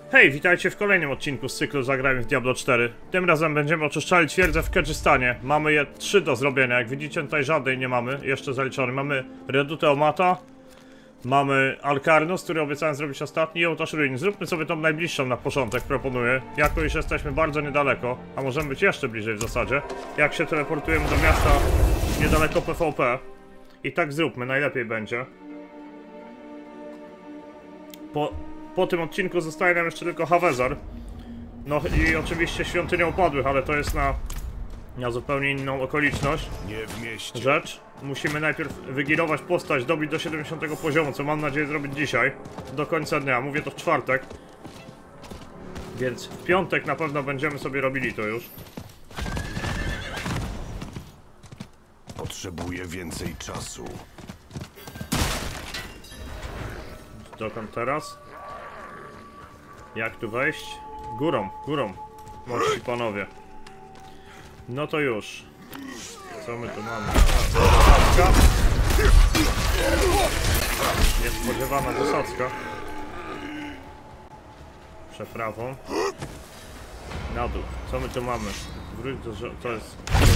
Hej, witajcie w kolejnym odcinku z cyklu Zagrajmy w Diablo 4. Tym razem będziemy oczyszczali twierdzę w Kedżystanie. Mamy je 3 do zrobienia, jak widzicie tutaj żadnej nie mamy, jeszcze zaliczony. Mamy Redutę Omata, mamy Alcarnus, który obiecałem zrobić ostatni, i Ołtarz Ruin. Zróbmy sobie tą najbliższą na początek, proponuję. Jako już jesteśmy bardzo niedaleko, a możemy być jeszcze bliżej w zasadzie. Jak się teleportujemy do miasta niedaleko PvP. I tak zróbmy, najlepiej będzie. Po tym odcinku zostaje nam jeszcze tylko Havezar. No i oczywiście Świątynia Upadłych, ale to jest na zupełnie inną okoliczność. Nie w mieście. Rzecz. Musimy najpierw wygirować postać, dobić do 70 poziomu, co mam nadzieję zrobić dzisiaj. Do końca dnia, mówię to w czwartek. Więc w piątek na pewno będziemy sobie robili to już. Potrzebuję więcej czasu. Dokąd teraz? Jak tu wejść? Górą, górą. Mości panowie. No to już. Co my tu mamy? Zasadzka. Niespodziewana zasadzka. Przeprawą. Na dół. Co my tu mamy? Wróć do... To jest...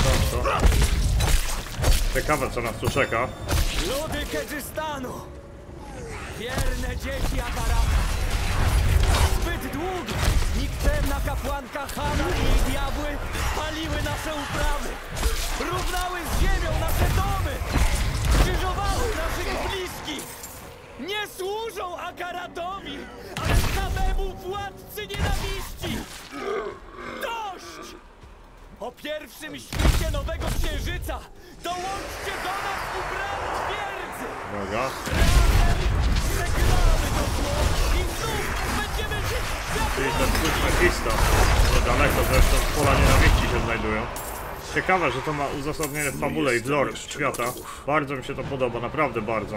Ciekawe co nas tu czeka. Ludy Kedżystanu! Wierne dzieci Atarata! Zbyt długo nikczemna kapłanka Hana i jej diabły paliły nasze uprawy! Równały z ziemią nasze domy! Krzyżowały naszych bliskich! Nie służą Akaratowi, ale samemu władcy nienawiści! Dość! O pierwszym świcie Nowego Księżyca dołączcie do nas uprawy twierdzy! Droga. Przegramy do zło i znów będziemy żyć Czyli ten klucz Mefista. Niedaleko zresztą pola nienawiści się znajdują. Ciekawe, że to ma uzasadnienie w fabule i w lore świata. Bardzo mi się to podoba, naprawdę bardzo.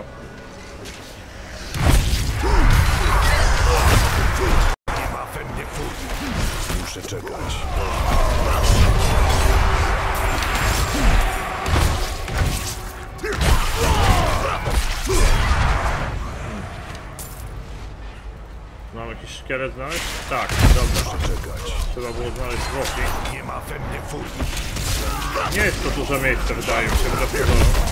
Nie ma we mnie furii. Muszę czekać. Mam jakiś szkielet znaleźć? Tak, dobra. Trzeba było znaleźć zwłoki. Nie ma we mnie furii. Nie jest to duże miejsce, wydaje mi się, dlatego...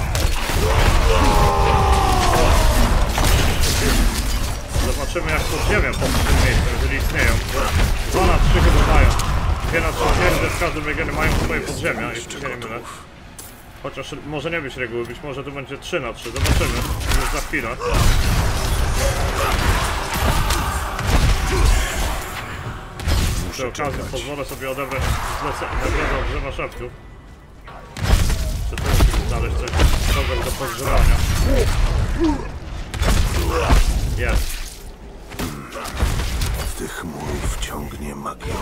Zobaczymy jak podziemia pod tym miejscem, jeżeli istnieją. 2 na 3 chyba mają. 2 na 3 twierdze z każdym regionem mają swoje podziemia, jeśli się nie mylę. Chociaż może nie być reguły, być może tu będzie 3 na 3, zobaczymy. Już za chwilę. Przy okazji pozwolę sobie odebrać nagrodę od drzewa szeptów. Czy to musimy znaleźć coś dobrego do podgrzewania? Jest. Od tych murów ciągnie magią.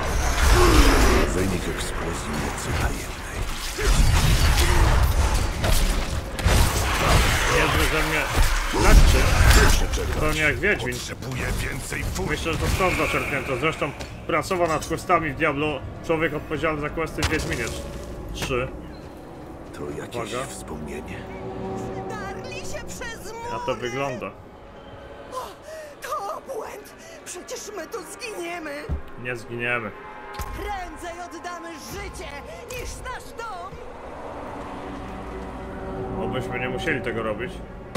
Wynik eksplozji mocy tajemnej. Niezły ze mnie lekczy. Muszę czekać. Zupełnie jak Wiedźmin. Potrzebuję więcej furii. Myślę, że to stąd zaczerpnięto. Zresztą pracował nad questami w Diablo człowiek odpowiedzialny za questy w Wiedźminie 3. To jakieś Uwaga. wspomnienie. Darli się przez mur! A to wygląda. To obłęd! Przecież my tu zginiemy! Nie zginiemy. Prędzej oddamy życie, niż nasz dom! Obyśmy nie musieli tego robić.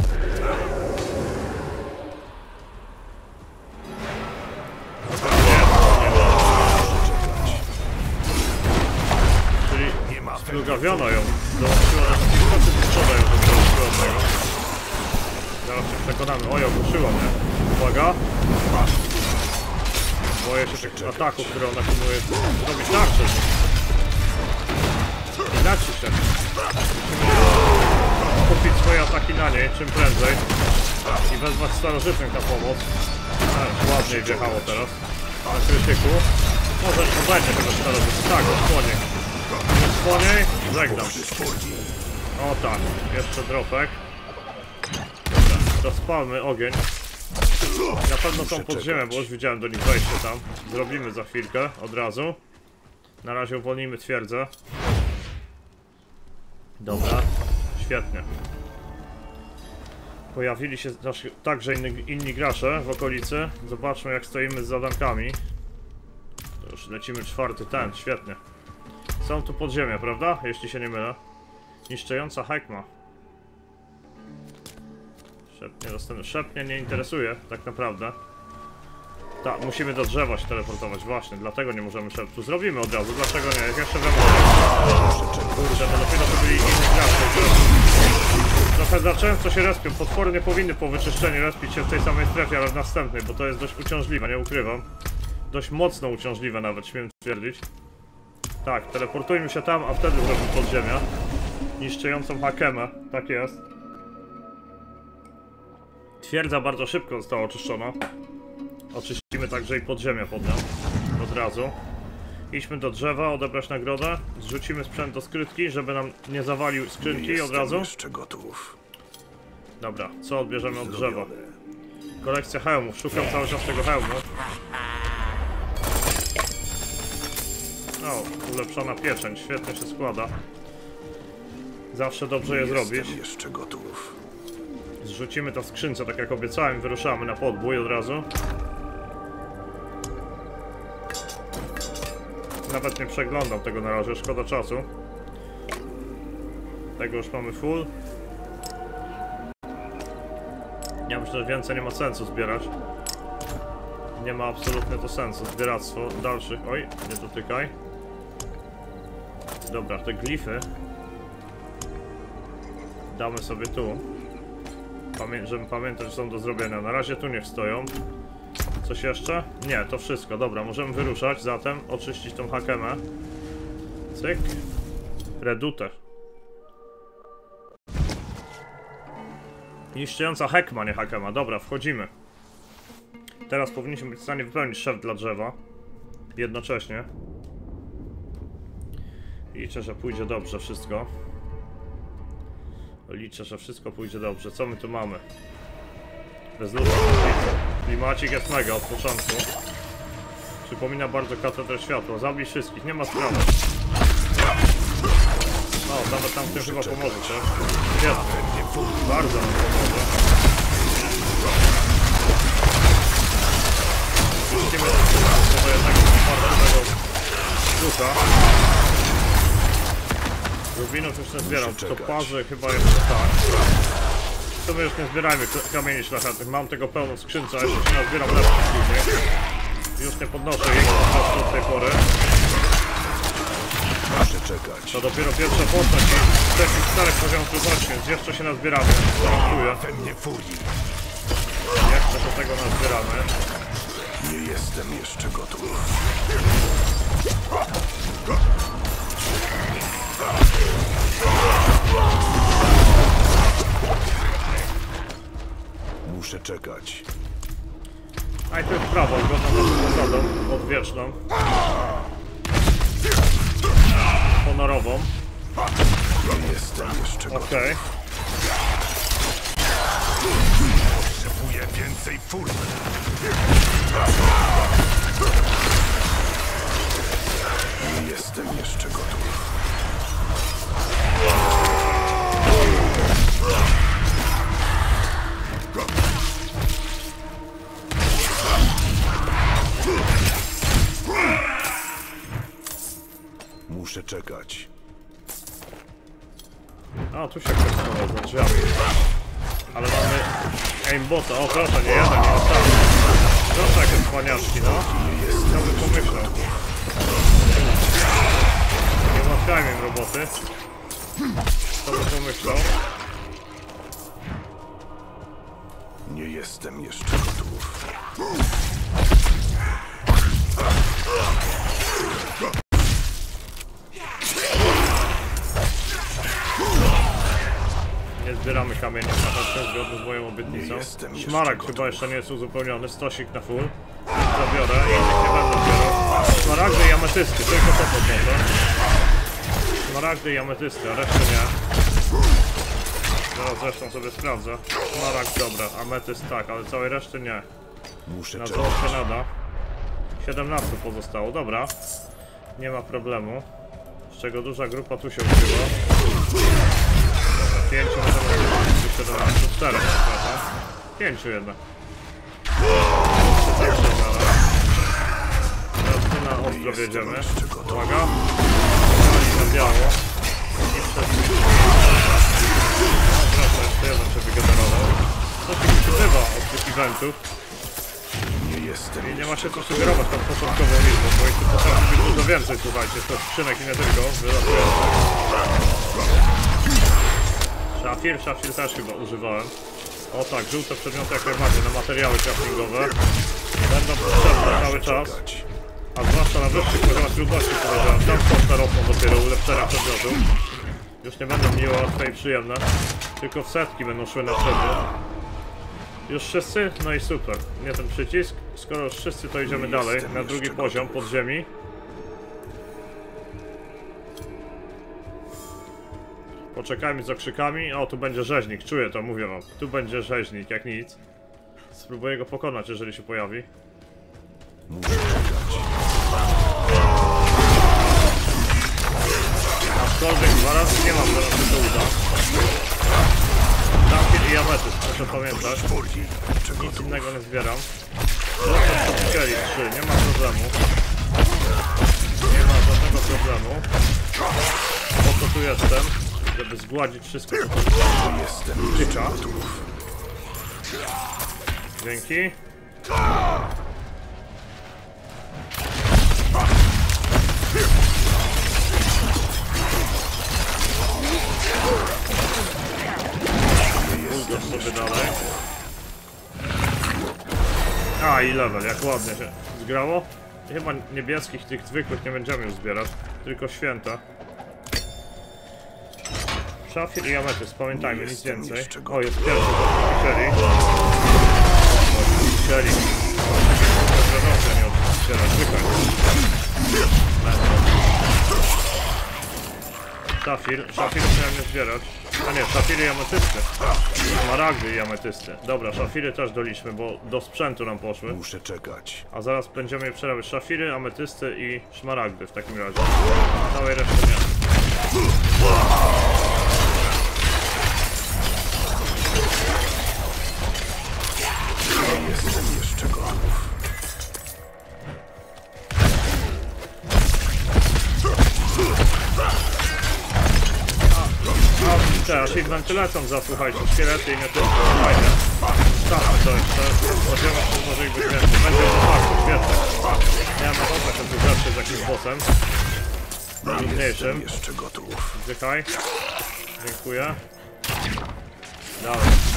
Czyli splugawiono ją. Dołączyła do kilka sprzedają do tego. Zaraz się przekonamy. Oj, ogłuszyła mnie. Uwaga. Boję się tych ataków, które ona próbuje zrobić tarczę. I naciszę. Kupić swoje ataki na niej czym prędzej i wezwać starożytnych na pomoc. Ładniej wjechało teraz na krytyku. Może to będzie tego starożytnych. Tak, osłonie. Osłonie, żegnam. O tak, jeszcze dropek. Dobra, rozpalmy ogień. Na pewno są podziemia, bo już widziałem do nich wejście tam. Zrobimy za chwilkę, od razu. Na razie uwolnimy twierdzę. Dobra, świetnie. Pojawili się także inni gracze w okolicy. Zobaczmy, jak stoimy z zadankami. To już lecimy 4. ten, świetnie. Są tu podziemia, prawda? Jeśli się nie mylę. Niszcząca Hekma. Szepnie nie interesuje, tak naprawdę. Tak, musimy do drzewa się teleportować, właśnie, dlatego nie możemy szeptu. Zrobimy od razu, dlaczego nie? Jak jeszcze wam... Kurde, no dopiero to byli inni gracze. Trochę za często się respią, potwory nie powinny po wyczyszczeniu respić się w tej samej strefie, ale w następnej, bo to jest dość uciążliwe, nie ukrywam. Dość mocno uciążliwe nawet, śmiem twierdzić. Tak, teleportujmy się tam, a wtedy zrobimy podziemia. Niszczącą Hakemę, tak jest. Twierdza bardzo szybko została oczyszczona. Oczyścimy także i podziemia pod nią. Od razu. Idźmy do drzewa, odebrać nagrodę. Zrzucimy sprzęt do skrytki, żeby nam nie zawalił skrzynki od razu. Jeszcze gotów. Dobra, co odbierzemy od drzewa? Kolekcja hełmów. Szukam cały czas tego hełmu. O, ulepszona pieczęć. Świetnie się składa. Zawsze dobrze je zrobić. Jeszcze gotów. Zrzucimy to w skrzynce, tak jak obiecałem. Wyruszamy na podbój od razu. Nawet nie przeglądam tego na razie, szkoda czasu. Tego już mamy full. Ja myślę, że więcej nie ma sensu zbierać. Nie ma absolutnie to sensu, zbieractwo dalszych. Oj, nie dotykaj. Dobra, te glify damy sobie tu. Żeby pamiętać, że są do zrobienia. Na razie tu niech stoją. Coś jeszcze? Nie, to wszystko. Dobra, możemy wyruszać. Zatem oczyścić tą Hakemę. Cyk. Redute. Niszcząca Hekma, nie Hakema. Dobra, wchodzimy. Teraz powinniśmy być w stanie wypełnić szept dla drzewa. Jednocześnie. Liczę, że pójdzie dobrze wszystko. Liczę, że wszystko pójdzie dobrze. Co my tu mamy? Bezludna. Klimacik jest mega od początku. Przypomina bardzo katedrę światła. Zabij wszystkich, nie ma sprawy. O, nawet tam w tym chyba pomoże, czy? Świetnie. Bardzo nam pomoże. Widzimy, że to jednak bardzo rzuta. Rubinów już nie zbieram, to parzy chyba jeszcze tak. To my już nie zbierajmy kamieni szlachetnych, mam tego pełno w skrzynce, a jeszcze się nazbieram lepszych później. Już nie podnoszę ich od tej pory. Muszę czekać. To dopiero pierwsza postać z takich starych poziomów trudności, więc jeszcze się nazbieramy, gwarantuję. Jeszcze do tego nazbieramy. Nie jestem jeszcze gotów. Muszę czekać. A i to jest prawo, zgodną z zasadą odwieczną. Honorową. Nie jestem jeszcze gotów. Okej. Potrzebuję więcej formy. Nie jestem jeszcze gotów. Muszę czekać. A, tu się ktoś schował za drzwiami. Ale mamy aimbota. O, proszę, nie jeden, nie ostatni. Proszę, jakie wspaniaczki, no. Kto by pomyślał? Nie ułatwiajmy im roboty. Kto by pomyślał? Nie jestem jeszcze gotów. Nie zbieramy kamieni na pewno, zgodnie z moją obietnicą. Szmaragd chyba jeszcze nie jest uzupełniony, stosik na full. Zabiorę, innych nie będę zbierał. Szmaragdy i ametysty, tylko to podnoszę. Szmaragdy i ametysty, a resztę nie. Zaraz zresztą sobie sprawdzę. Szmaragd, dobra, ametyst tak, ale całej reszty nie. Muszę Na czekać. złot się nada. 17 pozostało, dobra. Nie ma problemu. Z czego duża grupa tu się ukryła. Dobra, 5 możemy 4, 5 jednak. Teraz tu na ostro wjedziemy. Uwaga. Na biało. I przez... Proszę, jeszcze jeden się wygenerował. To się przybywa od tych eventów. I nie ma się co sugerować tą początkową liczbą, bo ich tu potrafi być dużo więcej, słuchajcie. To skrzynek i nie tylko. Szafir też chyba używałem. O tak, żółte przedmioty jak najbardziej na materiały craftingowe będą potrzebne cały czas. A zwłaszcza na wyższych poziomach trudności, powiedziałem, tam koszta rosną dopiero ulepszenia przedmiotów. Już nie będą miłe, łatwe i przyjemne. Tylko w setki będą szły na przedmiot. Już wszyscy? No i super. Nie ten przycisk. Skoro już wszyscy, to idziemy dalej, na drugi poziom podziemi. Poczekajmy z okrzykami. O, tu będzie rzeźnik, czuję to, mówię wam. Tu będzie rzeźnik, jak nic. Spróbuję go pokonać, jeżeli się pojawi. Aczkolwiek 2 razy nie mam, zaraz się to uda. Tamkiel i ametyst, muszę pamiętać. Nic innego nie zbieram. Proszę, 3, nie ma problemu. Nie ma żadnego problemu. Po co tu jestem? Żeby zgładzić wszystko, co tu tycza. Dzięki. Bulgosz sobie dalej. A i level, jak ładnie się zgrało. I chyba niebieskich, tych zwykłych nie będziemy już zbierać, tylko święta. Szafir i ametyst, pamiętajmy, nic więcej. O, jest pierwszy do Sherry. Sherry. Nie otwierać, zwykle. Szafir chciałem nie zbierać. A nie, szafiry i ametysty. Smaragdy i ametysty. Dobra, szafiry też doliczmy, bo do sprzętu nam poszły. Muszę czekać. A zaraz będziemy je przerabiać. Szafiry, ametysty i szmaragdy w takim razie. Całej reszty nie. Jestem jeszcze gotów. Te achievementy lecą za, słuchajcie, szkielety i nie tylko. Fajne. Stawmy to jeszcze. Spodziewam się, może ich być więcej. Będzie to bardzo świetne. Ja mam ochotę się tu zawsze z jakimś bossem. Trudniejszym. Jeszcze gotów. Zdychaj. Dziękuję. Dalej.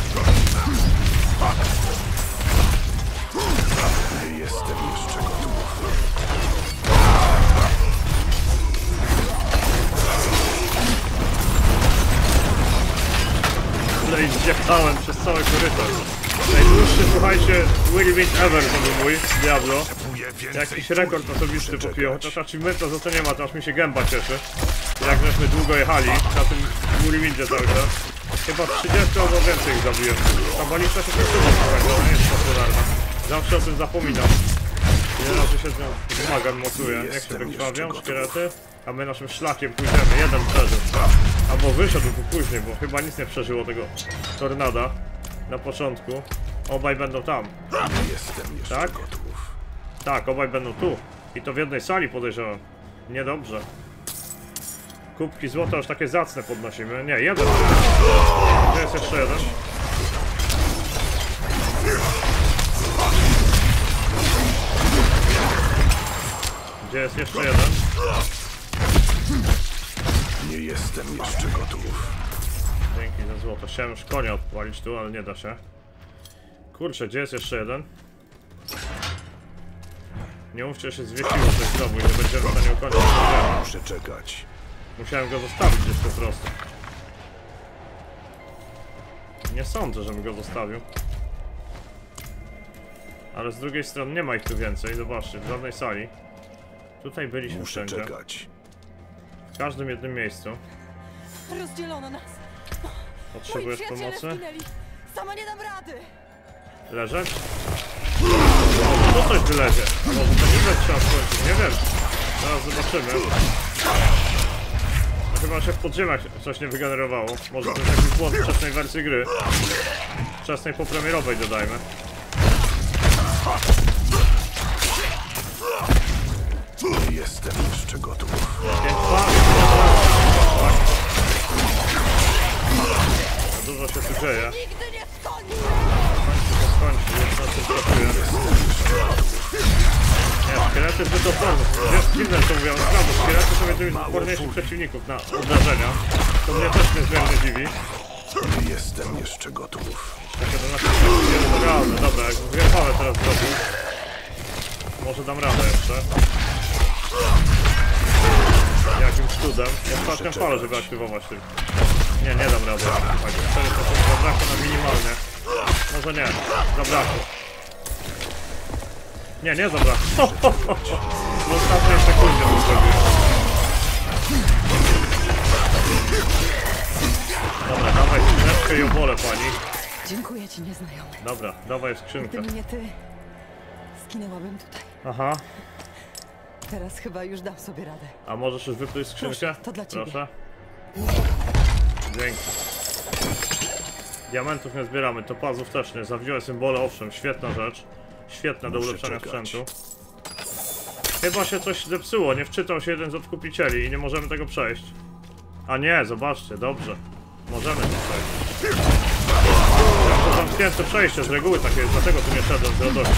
Jestem jeszcze gotów. No i zjechałem przez cały korytarz. Najdłuższy, słuchajcie, whirlwind ever to był mój Diablo. Jakiś rekord osobisty popijął. Chociaż achievementa za to nie ma, to aż mi się gęba cieszy. Jak żeśmy długo jechali na tym whirlwindzie cały czas. Chyba 30 albo więcej ich zabiłem. Ta balicza się kończyła, słuchajcie, ona nie jest popularna. Zawsze o tym zapominam. Ile razy się z nią zmagam, mocuję. Jak się wykrwawią szkielety? A my naszym szlakiem pójdziemy. Jeden przeżył. Albo wyszedł tu później, bo chyba nic nie przeżyło tego tornada na początku. Obaj będą tam. Jestem jeszcze Tak? gotów. Tak, obaj będą tu. I to w jednej sali, podejrzewam. Niedobrze. Kubki złota już takie zacne podnosimy. Nie, jeden. Gdzie jest jeszcze jeden? Gdzie jest jeszcze jeden? Nie jestem jeszcze gotów. Dzięki za złoto. Chciałem już konia odpalić tu, ale nie da się. Kurczę, gdzie jest jeszcze jeden? Nie mówcie, że się zwiesiło coś znowu i nie będziemy w stanie ukończyć. Muszę czekać. Musiałem go zostawić gdzieś po prostu. Nie sądzę, żebym go zostawił. Ale z drugiej strony nie ma ich tu więcej, zobaczcie, w żadnej sali. Tutaj byliśmy Muszę wszędzie. czekać. W każdym jednym miejscu. Rozdzielono nas. Potrzebujesz Moi przyjaciele pomocy? zginęli. Sama nie dam rady. Leżeć? To coś wylezie. A może to nie trzeba skończyć, nie wiem. Zaraz zobaczymy. A chyba się w podziemiach coś nie wygenerowało. Może to jest jakiś błąd wczesnej wersji gry. Wczesnej popremierowej dodajmy. Nie jestem jeszcze gotów. 5-2. Dużo się tu dzieje. Nigdy nie skończy! Skończy, już na tym pracuję. Nie, szkielety zbyt oporne. Dziwne co mówią, naprawdę, szkielety są jednymi z odporniejszych przeciwników na uderzenia. To mnie też niezmiernie dziwi. Nie jestem jeszcze gotów. Takie to nasze jest realne. Dobra, jak dwie fale teraz zrobił. Może dam radę jeszcze. Jakimś cudem. Ostatnią falę, żeby aktywować tym. Nie, nie dam rady. Tak, 4% zabrakło na minimalnie. Może nie, zabrakło. Nie, nie zabrakło. W ostatniej sekundzie to zrobiłem. Dobra, dawaj skrzyneczkę i obolę pani. Dziękuję ci, nieznajomy. Dobra, dawaj skrzynkę. Gdyby nie ty, skinęłabym tutaj. Aha, Teraz chyba już dam sobie radę. a możesz już wypluć skrzynkę? Proszę, to dla ciebie. Proszę. Dzięki. Diamentów nie zbieramy, topazów też nie. Zawiłe symbole, owszem, świetna rzecz. Świetna do Muszę ulepszania czekać. sprzętu. Chyba się coś zepsuło, nie wczytał się jeden z odkupicieli i nie możemy tego przejść. A nie, zobaczcie, dobrze. Możemy to przejść. To zamknięte przejście, z reguły takie jest, dlatego tu nie szedłem z radością.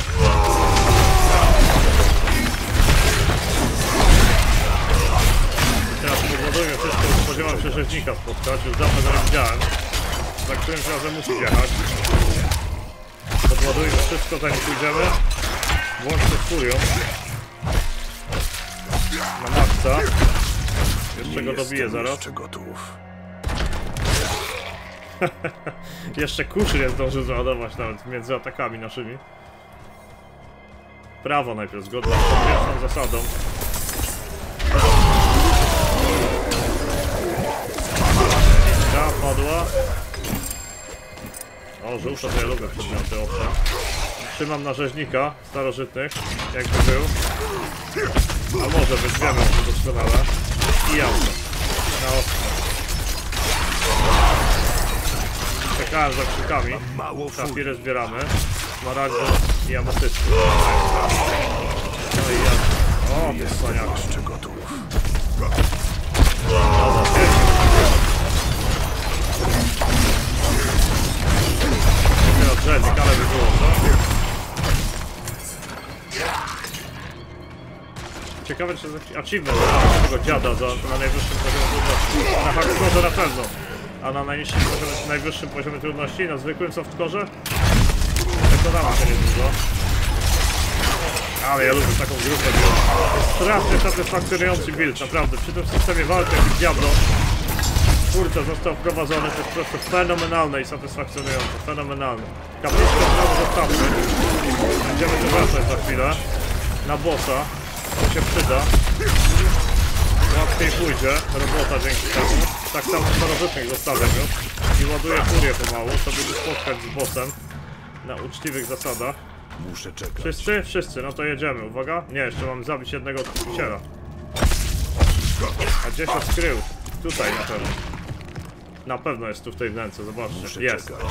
Teraz podładuję wszystko, spodziewam się rzeźnika spotkać, już dawno go nie widziałem. Za którymś razem musi jechać. Podładujmy wszystko, zanim pójdziemy. Włączmy z furią. Na maksa. Jeszcze go dobiję zaraz. Jeszcze gotów. Jeszcze kuszy nie zdążył załadować nawet między atakami naszymi. Prawo najpierw, zgodnie z pierwszą zasadą. Ta padła. O, żółta to ja lubię przedmioty, owszem. Trzymam na rzeźnika starożytnych, jakby był. A może być, wiemy to doskonale. I jazda. Na ostro. Czekałem za krzykami. Mało Safiry zbieramy. Smaragdy i ametysty. No i jazda. O, Jestem wspaniale. jeszcze gotów. Dobra, pięknie. Teraz rzeźnik, ale by było, co? Ciekawe, czy jest jakiś achievement dla tego dziada na najwyższym poziomie trudności. Na hardcore na pewno. A na najniższym poziomie, najwyższym poziomie trudności, na zwykłym softcore? Przekonamy się niedługo. Ale ja lubię taką grupę. Jest strasznie satysfakcjonujący build, naprawdę. Przy tym systemie walki, jak Diablo, twórca został wprowadzony, to jest po prostu fenomenalne i satysfakcjonujące. Fenomenalne. Kapliczkę znowu zostawmy. Będziemy tu wracać za chwilę. Na bossa. To się przyda. Łatwiej pójdzie. Robota dzięki temu. Tak samo starożytnych zostawiam już. I ładuję furię pomału, żeby się spotkać z bossem. Na uczciwych zasadach. Muszę czekać. Wszyscy? Wszyscy, no to jedziemy. Uwaga. Nie, jeszcze mamy zabić jednego odkupiciela. A gdzie się skrył? Tutaj na pewno. Na pewno jest tu w tej wnęce, zobaczcie. Muszę Jest. czekać.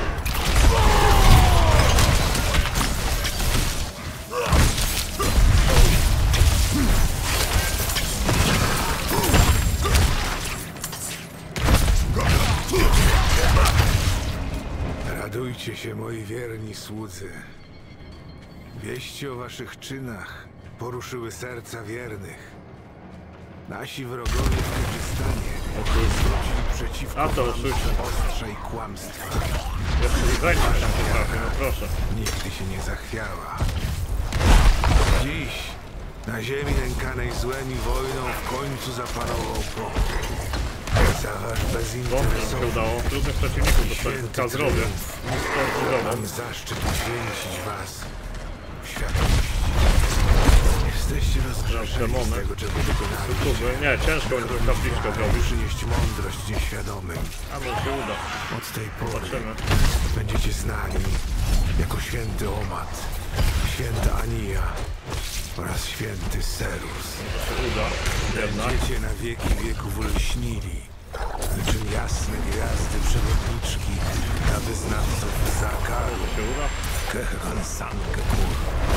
Radujcie się, moi wierni słudzy. Wieści o waszych czynach poruszyły serca wiernych. Nasi wrogowie w Kyrgyzstanie zwrócili przeciwko A to wam oczywiście. ostrze i kłamstwa. Jeszcze i wejść tam potrafię, no proszę. Nigdy się nie zachwiała. Dziś na ziemi nękanej złem i wojną w końcu zapanował pokój. Za wasz Wątpię, że się bezinteresowny udało. Trudnych przeciwników dostali Kazrowie. mam zaszczyt uświęcić was w świadomości. Jesteście rozgrzeszeni demony. z tego, czego dokonaliście. Kurwy, nie, ciężko będzie tą kapliczkę zrobić. Przynieść mądrość nieświadomym. A może się uda. Od tej pory Zobaczymy. będziecie znani jako święty Omat, święta Ania oraz święty Serus. Uda, jednak. Będziecie na wieki wieków lśnili, niczym jasne gwiazdy przewodniczki dla wyznawców Zakaru, Się uda? Kehran Sankekur.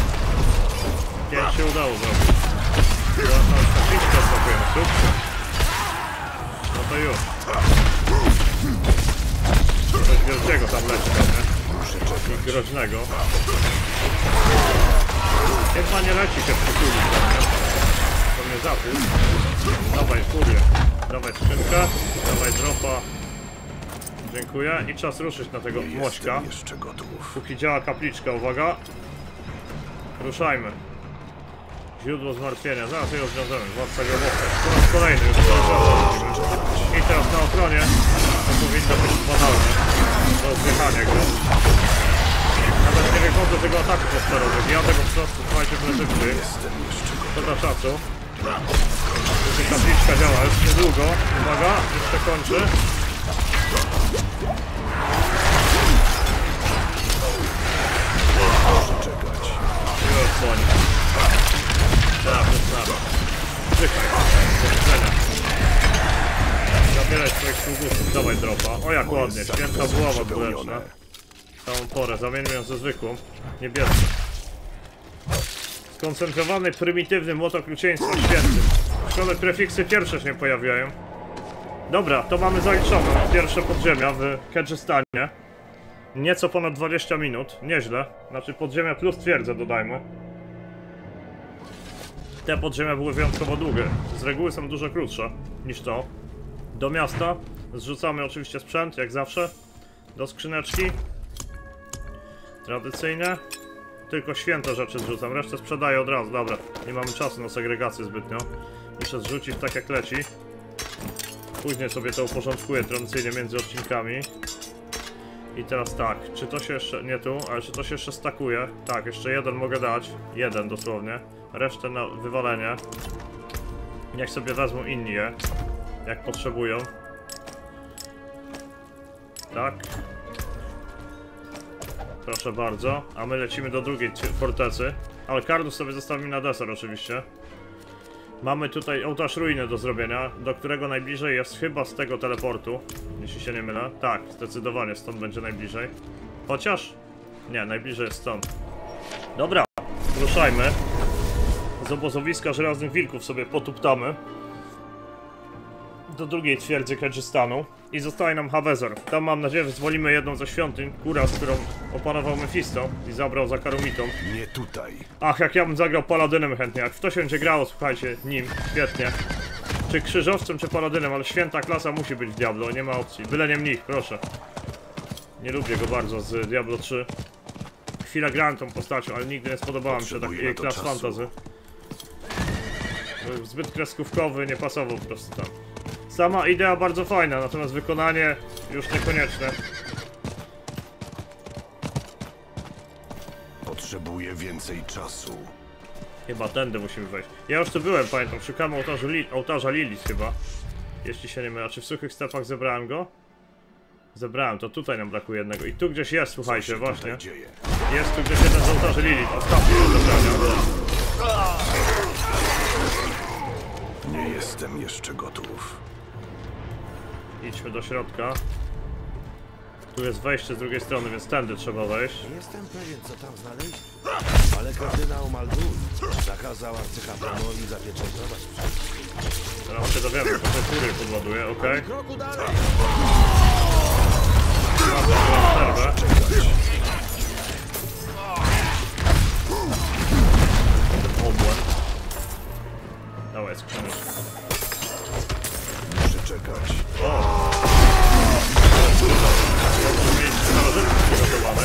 5 się udało zrobić. Teraz nas tabliczkę zrobimy, super. No to już. Coś wielkiego tam leci, nie? I groźnego. Chyba nie leci się w pokój, nie? To mnie zapuść. Dawaj furię. Dawaj skrzynkę. Dawaj dropa. Dziękuję. I czas ruszyć na tego mośka. Jestem jeszcze gotów. Póki działa kapliczka, uwaga. Ruszajmy. Źródło zmartwienia. Zaraz je rozwiążemy. Władca grobowy. Po raz kolejny już to. I teraz na ochronie. To powinno być banalne. Rozjechanie go. Nawet nie wychodzę tego ataku posterowego. Ja tego po prostu słuchajcie w szybciej. To da czasu. Tutaj tabliczka działa już niedługo. Uwaga, jeszcze kończy. Już dzwoni. Teraz, czekaj. Do widzenia. Zabieraj swoich sługusów, dawaj dropa. O jak ładnie, święta buława dwuręczna. Całą porę, zamieńmy ją ze zwykłą. Niebieską. Skoncentrowany, prymitywny młot okrucieństwa świętym. Szkoda, prefiksy pierwsze się pojawiają. Dobra, to mamy zaliczone. Pierwsze podziemia w Kedżystanie. Nieco ponad 20 minut, nieźle. Znaczy podziemia plus twierdzę dodajmy. Te podziemia były wyjątkowo długie. Z reguły są dużo krótsze niż to. Do miasta zrzucamy oczywiście sprzęt, jak zawsze. Do skrzyneczki. Tradycyjnie. Tylko święte rzeczy zrzucam, resztę sprzedaję od razu. Dobra, nie mamy czasu na segregację zbytnio. Muszę zrzucić tak jak leci. Później sobie to uporządkuję tradycyjnie między odcinkami. I teraz tak, czy to się jeszcze, nie tu, ale czy to się jeszcze stakuje? Tak, jeszcze jeden mogę dać, jeden dosłownie. Resztę na wywalenie. Niech sobie wezmą inni je, jak potrzebują. Tak. Proszę bardzo, a my lecimy do drugiej fortecy. Alkardów sobie zostawimy na deser oczywiście. Mamy tutaj ołtarz ruiny do zrobienia, do którego najbliżej jest chyba z tego teleportu, jeśli się nie mylę. Tak, zdecydowanie stąd będzie najbliżej. Chociaż? Nie, najbliżej jest stąd. Dobra, ruszajmy. Z obozowiska Żelaznych Wilków sobie potuptamy. Do drugiej twierdzy Kedżystanu. I zostaje nam Havezor. Tam mam nadzieję wyzwolimy jedną ze świątyń, Kuras, którą opanował Mephisto i zabrał za Karumitą. Nie tutaj. Ach, jak ja bym zagrał Paladynem chętnie, jak w to się będzie grało, słuchajcie, nim, świetnie. Czy krzyżowcem, czy Paladynem, ale święta klasa musi być w Diablo, nie ma opcji. Byle nie mnich, proszę. Nie lubię go bardzo z Diablo 3. Chwilę grałem tą postacią, ale nigdy nie spodobała mi się takiej klas fantasy. Był zbyt kreskówkowy, nie pasował po prostu tam. Sama idea bardzo fajna, natomiast wykonanie już niekonieczne. Potrzebuję więcej czasu. Chyba tędy musimy wejść. Ja już tu byłem, pamiętam, szukamy ołtarza Lilith chyba. Jeśli się nie mylę, czy w suchych stepach zebrałem go? Zebrałem, to tutaj nam brakuje jednego. I tu gdzieś jest, słuchajcie, właśnie. Jest tu gdzieś jeden z ołtarzy Lilith, ostatni do zebrania. Nie jestem jeszcze gotów. Idźmy do środka. Tu jest wejście z drugiej strony, więc tędy trzeba wejść. Nie jestem pewien, co tam znaleźć, ale kardynał Maldun zakazał arcykapłanowi zapieczętować wszystko. Teraz się dowiemy, to te fury podładuję, okej. Kroku dalej! Przerwę. Obłęd. Dawaj, skrzyneczkę. Muszę czekać. Przygotowane.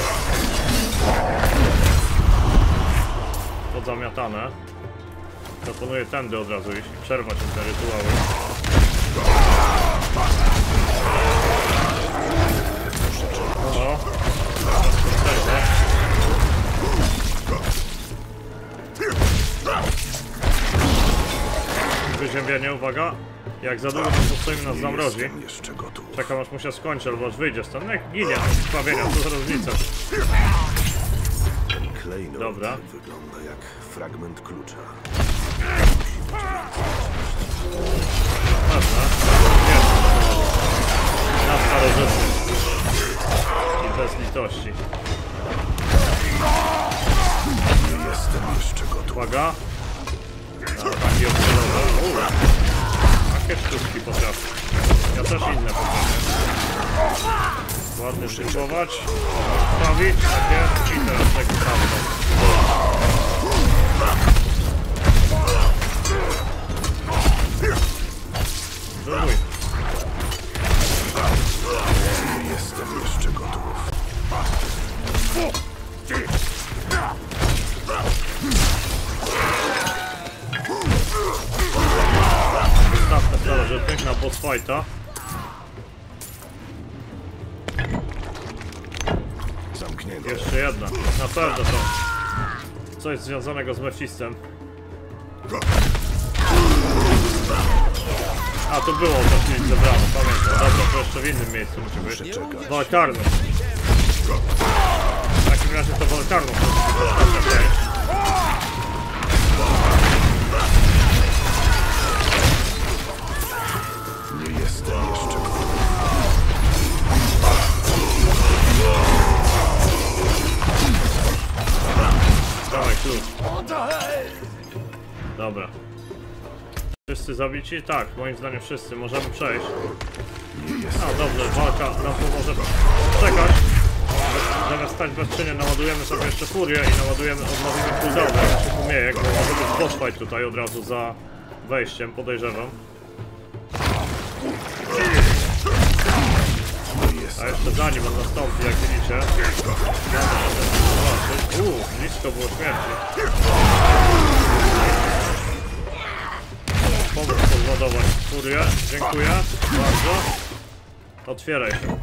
Podzamiatane. Proponuję tędy od razu iść i przerwać im te rytuały. No. Wyziębienie, uwaga. Jak za długo to postoimy nas zamrozi. Jestem jeszcze gotów. Czekam aż mu się skończy, albo aż wyjdzie stąd. Jak ginie, krwawienia, co za różnica. Ten klej Klejnot Dobra. wygląda jak fragment klucza. Prawda? Jest. Na starożytny. I bez litości. Nie jestem jeszcze gotów. Uwaga. Taki obcelowy. Takie sztuczki potrafię. Ja też inne potrafię. Ładnie spróbować. Sprawić. Takie. I teraz tego samego. Próbuj. Nie jestem jeszcze gotów. Wystawmy starożytnych na boss fighta. Zamknięte. Jeszcze jedna. Na pewno to coś związanego z Mephistem. A, to było też mieć zebrane, pamiętam. Dobra, to jeszcze w innym miejscu musi być. Czekać. Walkarno. W takim razie to Walkarno to jest ostatnia część. Nie jestem jeszcze gotów. Dawaj klucz. Dobra. Wszyscy zabici? Tak, moim zdaniem wszyscy. Możemy przejść. A dobrze, walka nam pomoże czekać. Zamiast stać bezczynnie naładujemy sobie jeszcze furię i naładujemy, odnowimy cooldowny, jak się umieje, bo może być boss fight tutaj od razu za wejściem, podejrzewam. A jeszcze zanim on nastąpi, jak widzicie. Blisko było śmierci. Pomóż podładować furię. Dziękuję bardzo. Otwieraj się.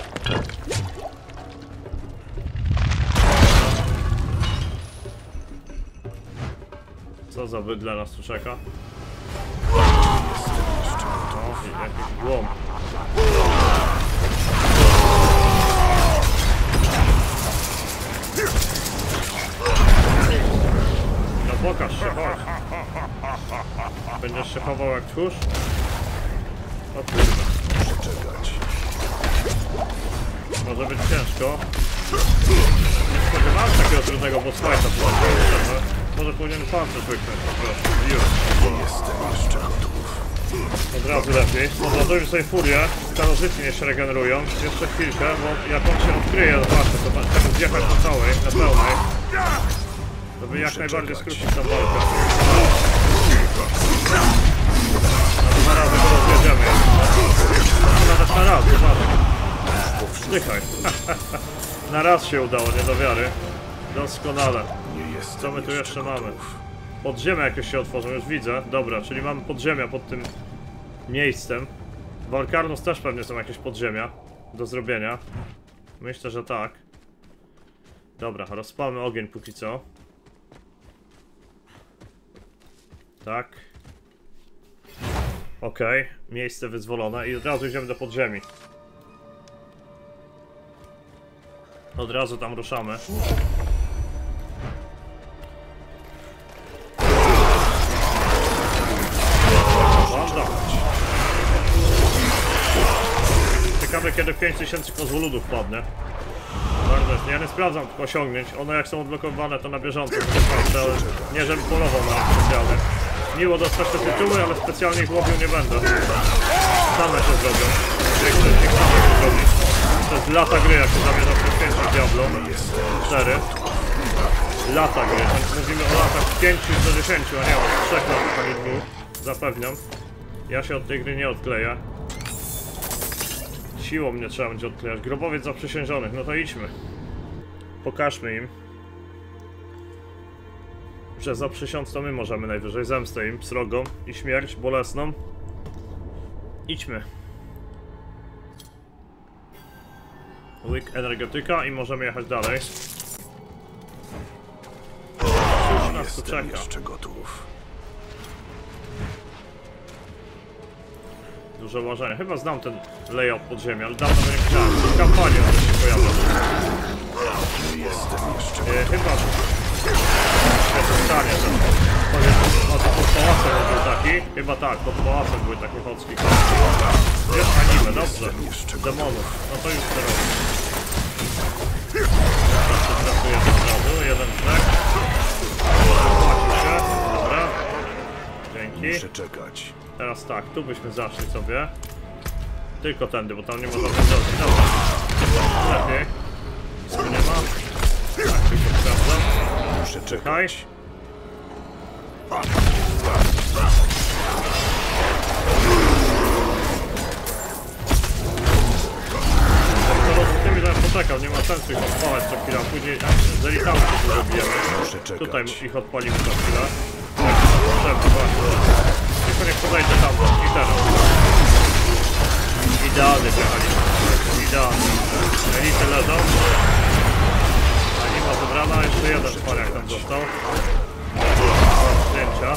Co za bydle nas tu czeka? O, jakiś głąb. No pokaż się, chodź. Będziesz się chował jak tchórz? O kurde. Czekać. Może być ciężko. Nie spodziewałem się takiego trudnego boss fighta. Może powinien pancerz wyknąć po prostu. Już. Nie jestem jeszcze gotów. Od razu lepiej. Odładujmy sobie furię. Starożytni nie się regenerują. Jeszcze chwilkę, bo jak on się odkryje, zobaczcie, to trzeba zjechać na całej, na pełnej. Żeby jak najbardziej skrócić tą walkę. Na 2 razy go rozjedziemy. Nawet na raz, zobaczcie. Zdychaj. Na raz się udało, nie do wiary. Doskonale. Nie jestem Co my tu jeszcze mamy? gotów. Podziemia jakieś się otworzą, już widzę. Dobra, czyli mamy podziemia pod tym miejscem. W Alcarnus też pewnie są jakieś podziemia do zrobienia. Myślę, że tak. Dobra, rozpalmy ogień póki co. Tak. Okej, miejsce wyzwolone i od razu idziemy do podziemi. Od razu tam ruszamy. Ciekawe, kiedy 5000 kozłoludów padnie. Bardzo jest. Ja nie sprawdzam tych osiągnięć. One jak są odblokowane, to na bieżąco patrzę, ale nie żebym polował na nie specjalnie. Miło dostać te tytuły, ale specjalnie ich łowił nie będę. Same się zrobią. Większość z nich same się zrobi. To jest lata gry, jak się zamierza poświęcić Diablo 4. Lata gry. Mówimy o latach 5 do 10, a nie o 3 latach, ani 2. Zapewniam. Ja się od tej gry nie odkleję. Siłą mnie trzeba będzie odklejać. Grobowiec zaprzysiężonych, no to idźmy. Pokażmy im, że zaprzysiąc to my możemy najwyżej zemstę im srogą i śmierć bolesną. Idźmy. Łyk energetyka i możemy jechać dalej. Cóż nas tu Jestem czeka? jeszcze gotów. Duże łażenie. Chyba znam ten layout podziemia, ale dawno go nie widziałem. Kampania też się pojawia. Nie jestem jeszcze gotów. Chyba Świetnie stanie ten. Powiem, o to pod pałacem był taki. Chyba tak, pod pałacem były takie chocki. Jest anime, dobrze. Demonów. No to już to robię. Pracujemy od razu. Jeden flag. Płaci się. Dobra. Dzięki. Muszę czekać. Teraz tak, tu byśmy zaszli sobie. Tylko tędy, bo tam nie ma żadnej drogi. Dobra. Lepiej. Tu nie ma. Tak, tylko sprawdzam. Muszę Czekaj. czekać. Z tymi zaraz poczekał, nie ma sensu ich odpalać co chwilę, a później z elitami się tu zabijemy. Muszę czekać. Tutaj ich odpalimy za chwilę. Tak, potrzebne właśnie. Tylko niech podejdzie tam i teraz. Idealny mechanizm. Idealny. Elity leżą. Anima zebrana, jeszcze jeden paniak tam został. Zdjęcia.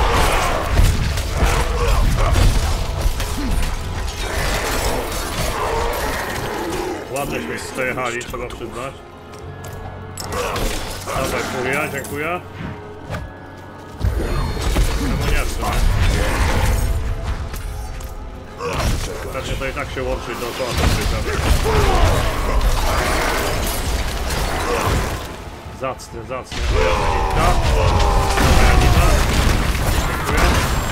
Ładnieśmy przejechali, trzeba przyznać. Dawaj, furia, dziękuję. Czemu nie chcę? Pewnie to i tak się łączy dookoła tej brygady. Zacny. Janina. Dziękuję.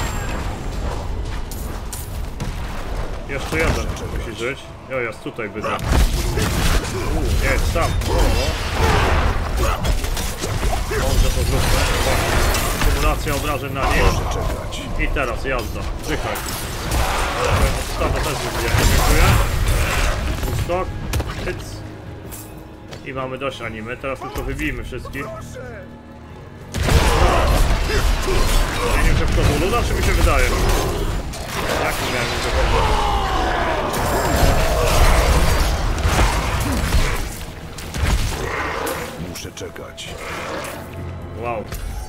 Jeszcze jeden musi żyć. O, jest tutaj bydra. Nie, jest sam. Dobrze to zróbmy. Kumulacja obrażeń na nim. I teraz jazda. Dychaj. Stawę też wybiję. Dziękuję. Skok. Hyc. I mamy dość animy. Teraz tylko wybijmy wszystkich. Zmienił się w kozuluda, czy mi się wydaje? Jak miałem wychodzić? Muszę czekać. Wow.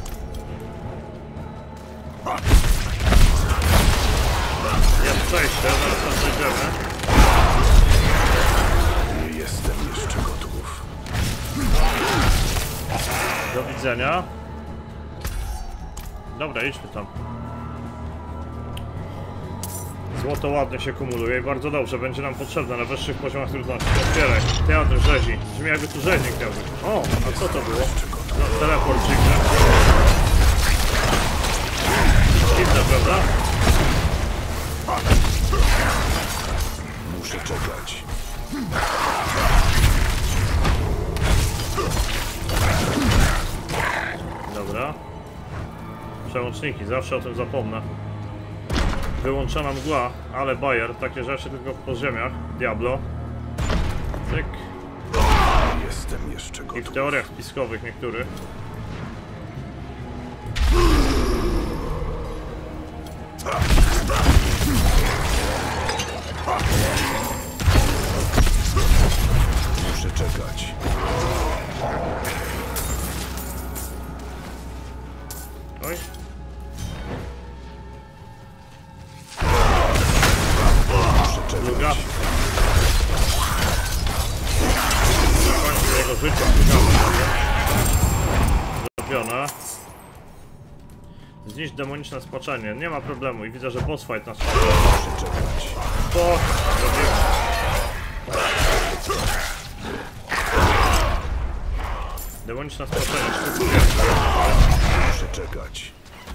Jest przejście, zaraz tam przejdziemy. Nie jestem jeszcze gotów. Do widzenia. Dobra, idźmy tam. Złoto ładnie się kumuluje i bardzo dobrze, będzie nam potrzebne na wyższych poziomach trudności. Otwieraj, teatr rzezi. Brzmi jakby tu rzeźnik miał być. O, a co to było? No, teleport dziwny. Dziwne, prawda? Muszę czekać. Dobra. Przełączniki, zawsze o tym zapomnę. Wyłączona mgła, ale Bayer, takie rzeczy tylko w podziemiach. Diablo. Tyk. Jestem jeszcze I w gotów. teoriach spiskowych niektórych. Muszę czekać. Oj. Muszę czekać. Druga. Na końcu jego życia zrobione. Zniszcz demoniczne spaczenie. Nie ma problemu i widzę, że boss fight nas czeka. Muszę czekać. To zrobimy. Demoniczne spaczenie. Muszę czekać.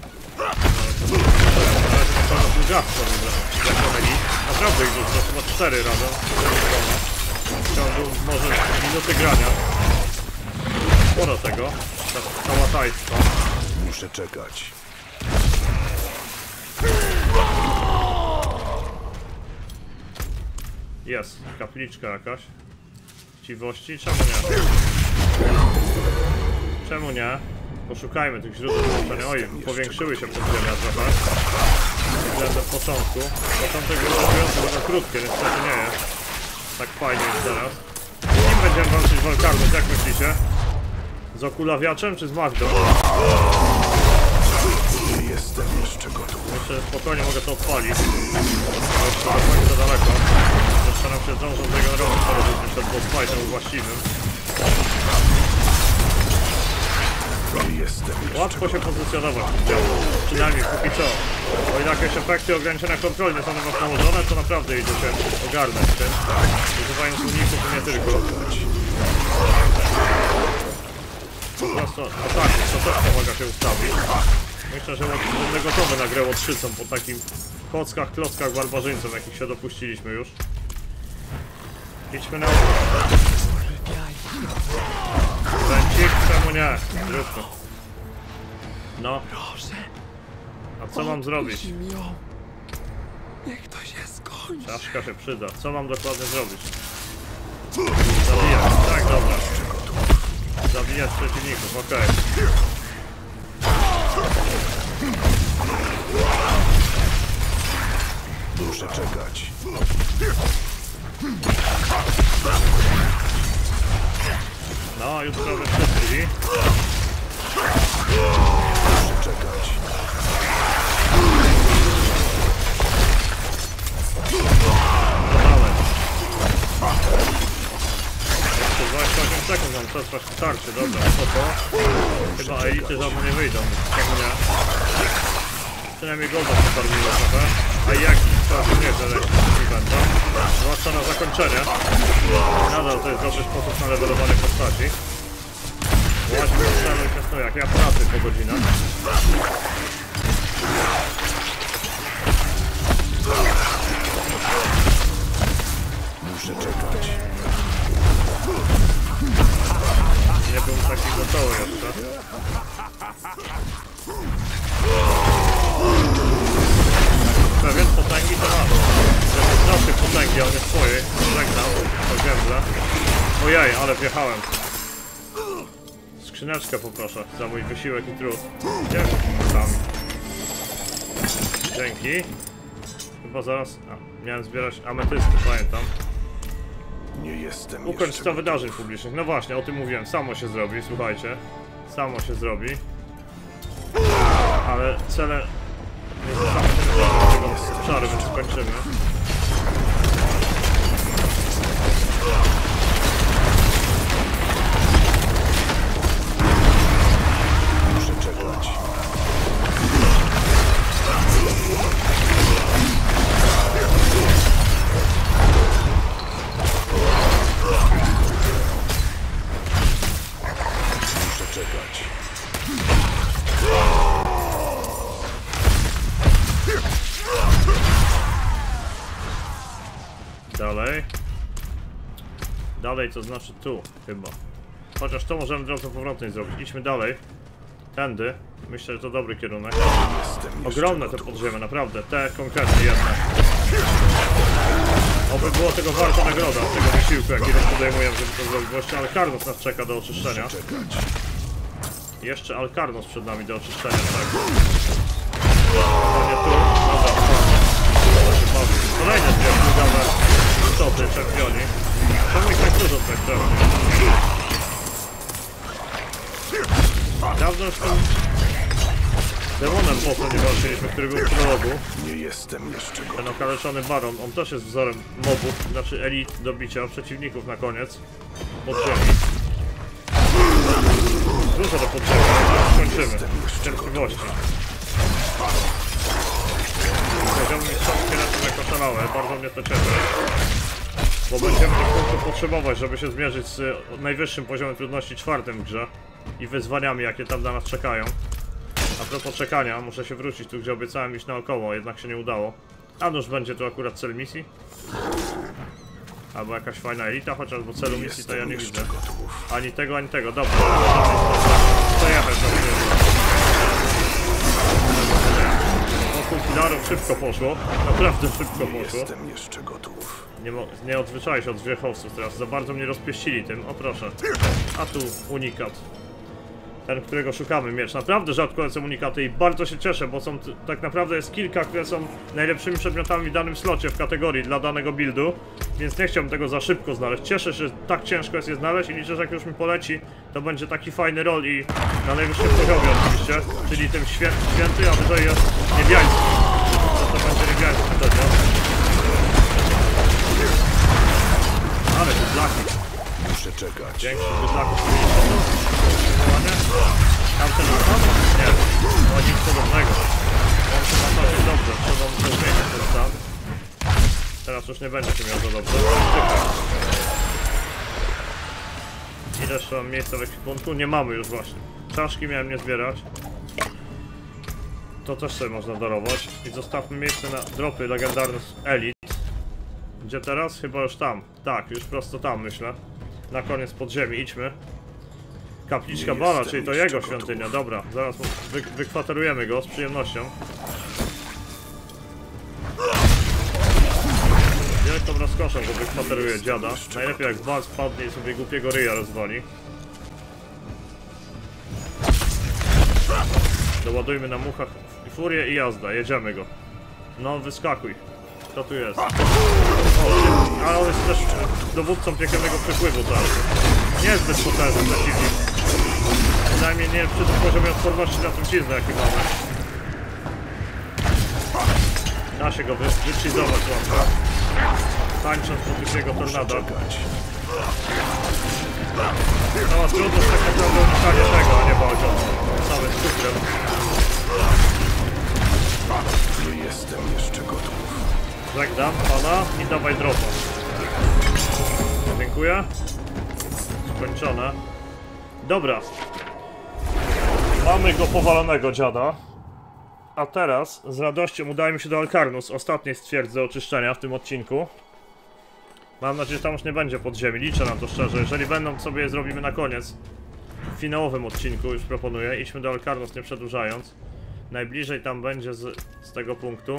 Naprawdę ich dużo, chyba 4 razem. W ciągu może minuty grania. Sporo tego. Kałatajstwa. Muszę czekać. Jest, kapliczka jakaś. Chciwości? Czemu nie? Czemu nie? Poszukajmy tych źródeł połączenia. Oj, powiększyły się podziemia trochę. Względem początku. Początek był zaskakujący, będą krótkie, niestety nie jest. Tak fajnie jest teraz. Z kim będziemy walczyć w Valkarnus, jak myślicie? Z okulawiaczem czy z Magdą? Nie jestem jeszcze gotów. Myślę, że spokojnie mogę to odpalić. Ale jeszcze do końca daleko. Jeszcze nam się zdążą zregenerować starożytny przed boss fightem właściwym. Nie jestem jeszcze Łatwo się pozycjonować w tym działu, przynajmniej póki co. O ile jakieś efekty ograniczenia kontroli nie są na was nałożone, to naprawdę idzie się ogarnąć tym. Używając uników i nie tylko. Po prostu ataki, to też pomaga się ustawić. Myślę, że będę gotowy na grę otrzycą po takim klockach barbarzyńców, jakich się dopuściliśmy już. Idźmy na Węcik, czemu nie? Zróbmy. No. A co mam zrobić? Niech to się skończy. Czaszka się przyda. Co mam dokładnie zrobić? Zabijać. Tak, dobra. Zabijać przeciwników, okej. Muszę czekać. No, już prawie wszyscy. Muszę czekać. Dodałem. Jeszcze 28 sekund mam przetrwać w starcie, dobra, spoko. Chyba elity żadne nie wyjdą, czemu nie? Przynajmniej golda pofarmiło trochę. A jaki? To nie tyle będą. Zwłaszcza na zakończenie. Nadal to jest dobry sposób na levelowanie postaci. Właśnie zastanawiam się to jak ja pracuję po godzinach. Muszę czekać. Nie byłem taki gotowy jeszcze. Pewien potęgi to mam. To jest naszej potęgi, ale nie swojej. Żegnam, to gębla. Ojej, ale wjechałem. Skrzyneczkę poproszę za mój wysiłek i trud. Gdzie? Tam. Dzięki. Chyba zaraz... A, miałem zbierać ametysty, pamiętam. Nie jestem Ukończ jeszcze 100 wydarzeń publicznych. No właśnie, o tym mówiłem. Samo się zrobi, słuchajcie. Samo się zrobi. Ale cele... Nie zostaną się tego obszaru, więc skończymy. Muszę czekać. Muszę czekać. Dalej. Dalej, to znaczy tu, chyba. Chociaż to możemy drogą powrotnej zrobić. Idźmy dalej. Tędy. Myślę, że to dobry kierunek. Jestem jeszcze Ogromne te gotów. podziemia, naprawdę. Te konkretnie jedne. Oby było tego warta nagroda, tego wysiłku, jaki podejmujemy, żeby to zrobić. Właśnie Alcarnos nas czeka do oczyszczenia. Muszę czekać. Jeszcze Alcarnos przed nami do oczyszczenia, tak. To nie tu. Dobra, kolejne dwie plugawe istoty, czempioni. Czemu ich tak dużo tak trzeba? Dawno już tym demonem potem nie walczyliśmy, który był w prologu. Nie jestem jeszcze Ten gotów. okaleczony baron, on też jest wzorem mobów, znaczy elit do bicia, przeciwników na koniec. Podziemi. Dużo do podziemia, ale skończymy. W cierpliwości. Poziom mi są jako szalałe, bardzo mnie to cieszy. Bo będziemy tych punktów potrzebować, żeby się zmierzyć z najwyższym poziomem trudności 4 w grze. I wyzwaniami, jakie tam na nas czekają. A propos czekania, muszę się wrócić tu, gdzie obiecałem iść naokoło, jednak się nie udało. A nuż będzie tu akurat cel misji. Albo jakaś fajna elita, chociaż bo celu misji to ja nie widzę. Gotów. Ani tego, ani tego. Dobra. Przejechać do mnie. Wokół filarów szybko poszło. Naprawdę szybko poszło. Jestem jeszcze gotów. Nie odzwyczaiłem się od zwierzchowców teraz. Za bardzo mnie rozpieścili tym. O proszę. A tu unikat. Ten, którego szukamy, miecz. Naprawdę rzadko lecą unikaty i bardzo się cieszę, bo są tak naprawdę jest kilka, które są najlepszymi przedmiotami w danym slocie w kategorii dla danego buildu, więc nie chciałbym tego za szybko znaleźć. Cieszę się, że tak ciężko jest je znaleźć i liczę, że jak już mi poleci, to będzie taki fajny rol i na najwyższym poziomie oczywiście, czyli tym święty, a wyżej jest niebiański. To będzie niebiański wtedy. Ale to blaki. Muszę czekać. Większy bydlaków wywołanie. Tamten napad? Nie. No nic podobnego. On się ma całkiem dobrze. Trzeba mu to zmienić ten stan. Teraz już nie będzie się miał za dobrze. Ile jeszcze mam miejsca w ekwipunku? Nie mamy już właśnie. Czaszki miałem nie zbierać. To też sobie można darować. I zostawmy miejsce na dropy legendarne z Elite. Gdzie teraz? Chyba już tam. Tak, już prosto tam myślę. Na koniec podziemi, idźmy. Kapliczka Bala, czyli to jego świątynia. Dobra, zaraz wykwaterujemy go z przyjemnością. Wielką rozkoszą go wykwateruje dziada. Najlepiej jak Bal spadnie i sobie głupiego ryja rozwali. Doładujmy na muchach i furię i jazda, jedziemy go. No wyskakuj. Kto tu jest? O, ale on jest też dowódcą piekielnego przepływu teraz. Niezbyt potężny przeciwnik. Przynajmniej nie przy tym poziomie odporności na truciznę jaki mamy. Da się go wychizować łatwo. Tańcząc po typiego tornada. Cała trudność tak naprawdę unikanie tego, a nie walczą samym cukrem. Nie jestem jeszcze gotów. Żegnam pana i dawaj dropa. Dziękuję. Skończone. Dobra. Mamy go powalonego dziada. A teraz z radością udajmy się do Alcarnus, ostatniej z twierdzy do oczyszczenia w tym odcinku. Mam nadzieję, że tam już nie będzie podziemi. Liczę na to szczerze. Jeżeli będą, sobie je zrobimy na koniec. W finałowym odcinku już proponuję. Idźmy do Alcarnus, nie przedłużając. Najbliżej tam będzie z tego punktu.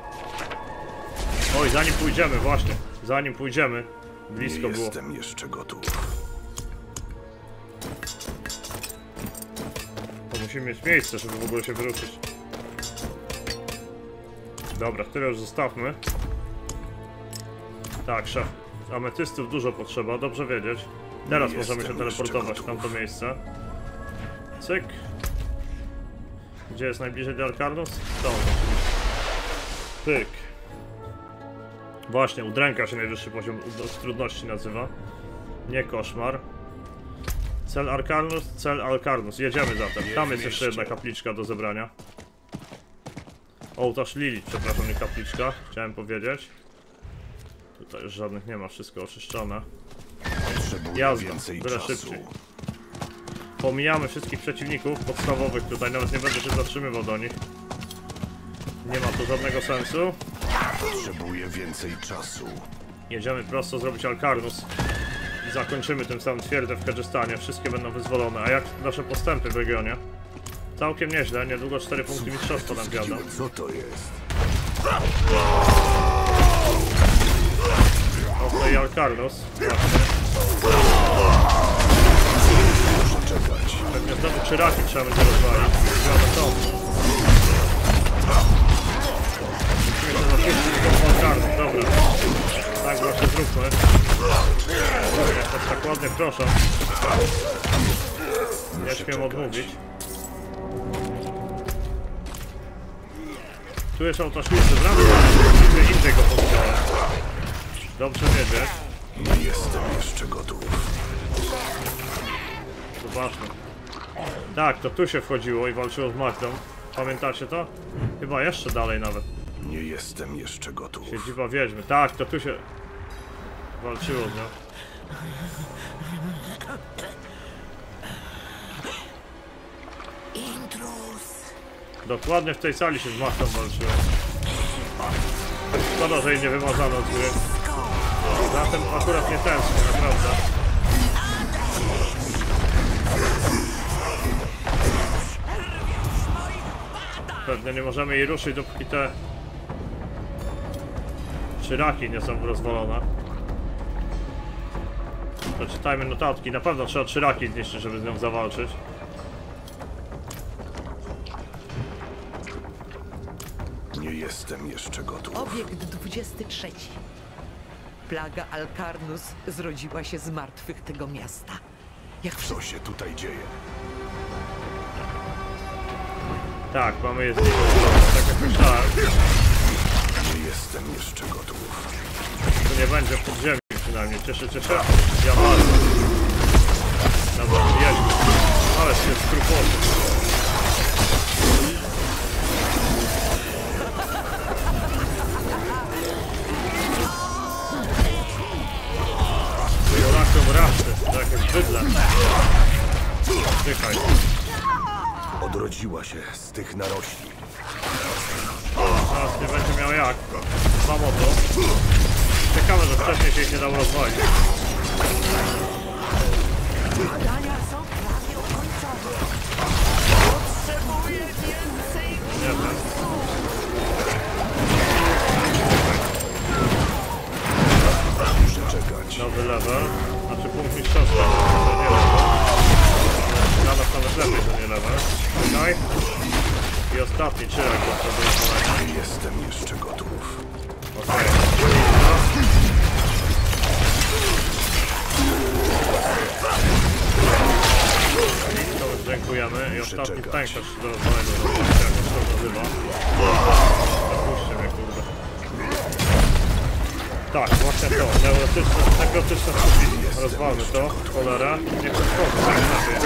Oj, zanim pójdziemy, właśnie. Zanim pójdziemy. Blisko było. Nie jestem jeszcze gotów. To musimy mieć miejsce, żeby w ogóle się wyruszyć. Dobra, tyle już zostawmy. Tak, szef. Ametystów dużo potrzeba, dobrze wiedzieć. Teraz możemy się teleportować w tamto miejsce. Cyk. Gdzie jest najbliżej do Alcarnus? Stąd. Pyk. Właśnie, udręka się najwyższy poziom trudności nazywa. Nie koszmar. Cel Alcarnus, cel Alcarnus. Jedziemy zatem. Tam jest jeszcze jedna kapliczka do zebrania. Ołtarz Lilith, przepraszam, nie kapliczka. Chciałem powiedzieć. Tutaj już żadnych nie ma, wszystko oczyszczone. Jazda, byle szybciej. Pomijamy wszystkich przeciwników podstawowych tutaj, nawet nie będę się zatrzymywał do nich. Nie ma to żadnego sensu. Potrzebuję więcej czasu. Jedziemy prosto zrobić Alcarnus i zakończymy tym samym twierdzę w Kedżestanie. Wszystkie będą wyzwolone. A jak nasze postępy w regionie? Całkiem nieźle, niedługo 4 punkty mistrzostwa nam wiadomo. Co to jest? Oto i Alcarnus, właśnie. Muszę czekać. Pewnie znowu czyraki trzeba będzie rozwalić. Wiadomo co. Musimy się zaświecić do Alcarnus, dobra. Tak właśnie zróbmy. Jak to tak ładnie proszę. Nie śmiem odmówić. Tu jest ołtarz Lilith, wracam, innego powiedziałem. Dobrze wiedzieć. Nie jestem jeszcze gotów. Zobaczmy. Tak, to tu się wchodziło i walczyło z Magdą. Pamiętacie to? Chyba jeszcze dalej nawet. Nie jestem jeszcze gotów. Siedziba wiedźmy. Tak, to tu się walczyło z nią. Dokładnie w tej sali się z Magdą walczyło. Szkoda, że jej nie wymazano z gry. Zatem akurat nie tęsknię, naprawdę. Pewnie nie możemy jej ruszyć, dopóki te czyraki nie są rozwalone. Przeczytajmy notatki. Na pewno trzeba czyraki zniszczyć, żeby z nią zawalczyć. Nie jestem jeszcze gotów. Obiekt 23. Plaga Alcarnus zrodziła się z martwych tego miasta. Jak Co się tutaj dzieje? Tak, mamy je zniszczyć. Tak jak myślałem. Nie jestem jeszcze gotów. Tu nie będzie w podziemi przynajmniej. Cieszę. Ja bardzo. Dobra, jedźmy. Ale się skrupułowny. Jolaką raszty, to jakieś bydle. Dychaj. Odrodziła się z tych narośli. Teraz nie będzie miał jak. Samo to. Ciekawe, że wcześniej się ich nie dało rozwalić. Badania są prawie ukończone. Potrzebuję więcej Nie wiem. Muszę czekać. Nowy level. Znaczy punkt mistrzostwa. To nie level. Na nas nawet lepiej, że nie level. Czekaj. I ostatni czyrek, bo to był Nie jestem jeszcze gotów. okej. To już dziękujemy. I ostatni tank też do rozwalenia. Jak to się nazywa. Zapuśćcie mnie, kurde. Tak, właśnie to. Nekrotyczne skupisko. Rozwalmy to. Cholera. Nie przeszkodzę. Tak lepiej.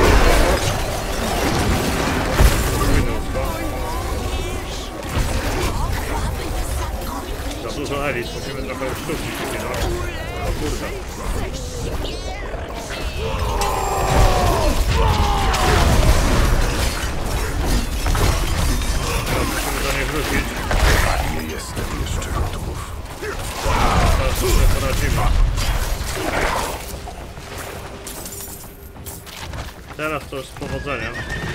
Za dużo elit, musimy trochę uszczupnić chwilę. O kurde. Teraz musimy do niej wrócić. Nie jestem jeszcze gotów. Teraz sobie poradzimy. Teraz to już z powodzeniem.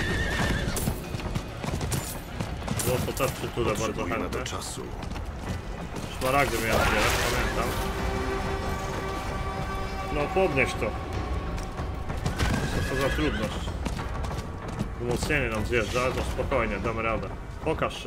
Złoto też przytulę bardzo Potrzebujemy chętnie. do czasu. Szmaragdy miałem zbierać, pamiętam. No podnieś to. Co za trudność. Umocnienie nam zjeżdża, ale to spokojnie, damy radę. Pokaż się.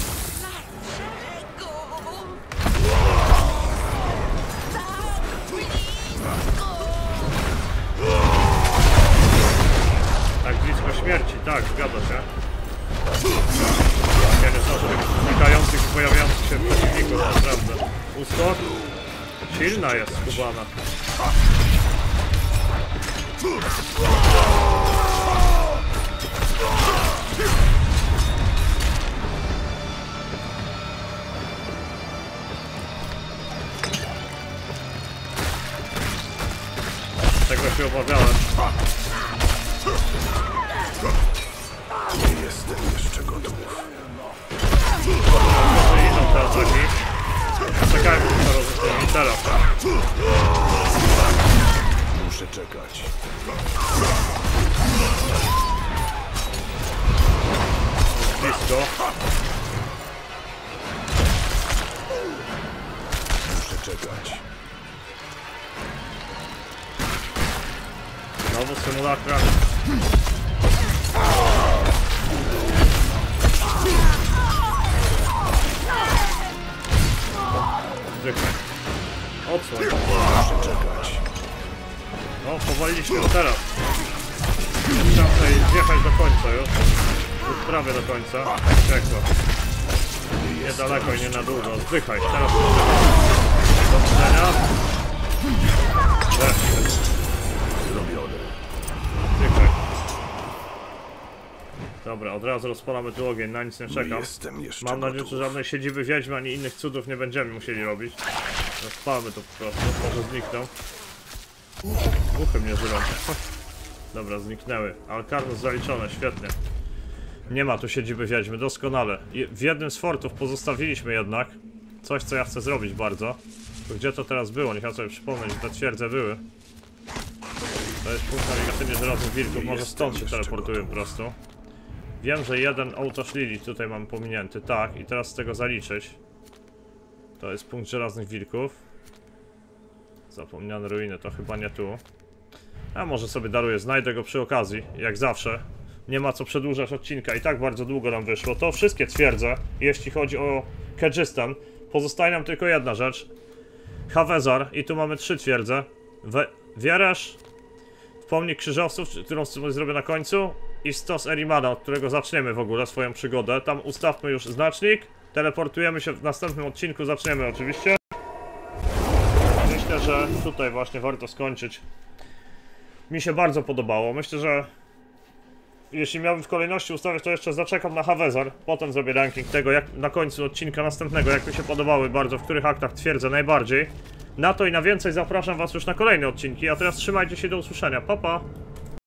Tak blisko śmierci, tak, zgadza się. Ja nie znam tych znikających, pojawiających się przeciwników, naprawdę. Uskok? Silna jest skubana. Tego się obawiałem. Nie jestem jeszcze gotów. Może idą te ataki. Czekajmy na rozwiązanie teraz. Muszę czekać. Blisko. Muszę czekać. Znowu symulakra. Zwykle. Odsłoń. Muszę czekać. No, powaliliśmy go teraz. Trzeba tutaj zjechać do końca już. Już prawie do końca. Czekaj. Niedaleko i nie na długo. Zdychaj. Teraz do widzenia. Zrobione. Zdychaj. Dobra, od razu rozpalamy tu ogień. Na nic nie Nie czekam. jestem jeszcze Mam nadzieję, gotów. że żadnej siedziby wiedźmy ani innych cudów nie będziemy musieli robić. Rozpalmy to po prostu. Może znikną. Uchy mnie żylą. Dobra, zniknęły. Alcarnus zaliczone, świetnie. Nie ma tu siedziby wiedźmy, doskonale. W jednym z fortów pozostawiliśmy jednak coś, co ja chcę zrobić bardzo. To gdzie to teraz było? Niech ja sobie przypomnę, że te twierdze były. To jest punkt nawigacyjny żelaznych wilków, może stąd się teleportuję po prostu. Wiem, że jeden ołtarz Lili tutaj mam pominięty, tak, i teraz z tego zaliczyć. To jest punkt żelaznych wilków. Zapomniane ruiny, to chyba nie tu. A może sobie daruję, znajdę go przy okazji, jak zawsze. Nie ma co przedłużać odcinka, i tak bardzo długo nam wyszło. To wszystkie twierdzę, jeśli chodzi o Kedżystan. Pozostaje nam tylko jedna rzecz. Havezar, i tu mamy 3 twierdze. Wieresz, pomnik krzyżowców, którą zrobię na końcu, i stos Erimana, od którego zaczniemy w ogóle swoją przygodę. Tam ustawmy już znacznik, teleportujemy się w następnym odcinku, zaczniemy oczywiście. Myślę, że tutaj właśnie warto skończyć Mi się bardzo podobało. Myślę, że jeśli miałbym w kolejności ustawiać, to jeszcze zaczekam na Havezar. Potem zrobię ranking tego, jak na końcu odcinka następnego, jak mi się podobały bardzo, w których aktach twierdzę najbardziej. Na to i na więcej zapraszam was już na kolejne odcinki, a teraz trzymajcie się, do usłyszenia. Pa, pa!